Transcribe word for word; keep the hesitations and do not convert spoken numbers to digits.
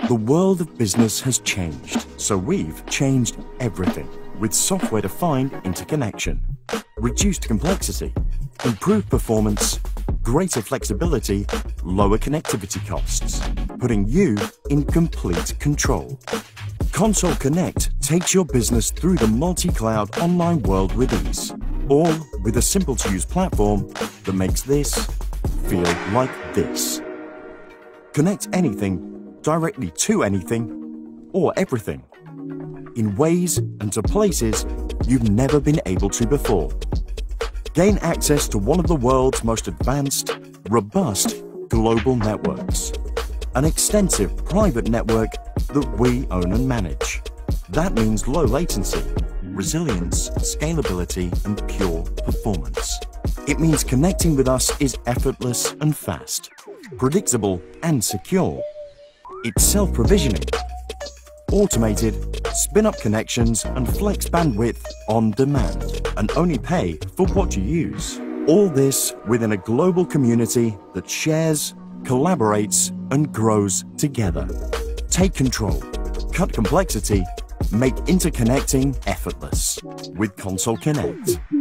The world of business has changed, so we've changed everything with software-defined interconnection. Reduced complexity, improved performance, greater flexibility, lower connectivity costs, putting you in complete control. Console Connect takes your business through the multi-cloud online world with ease, all with a simple-to-use platform that makes this feel like this. Connect anything directly to anything or everything in ways and to places you've never been able to before. Gain access to one of the world's most advanced, robust global networks, an extensive private network that we own and manage. That means low latency, resilience, scalability, and pure performance. It means connecting with us is effortless and fast, predictable and secure. It's self-provisioning, automated, spin-up connections and flex bandwidth on demand, and only pay for what you use. All this within a global community that shares, collaborates and grows together. Take control, cut complexity, make interconnecting effortless with Console Connect.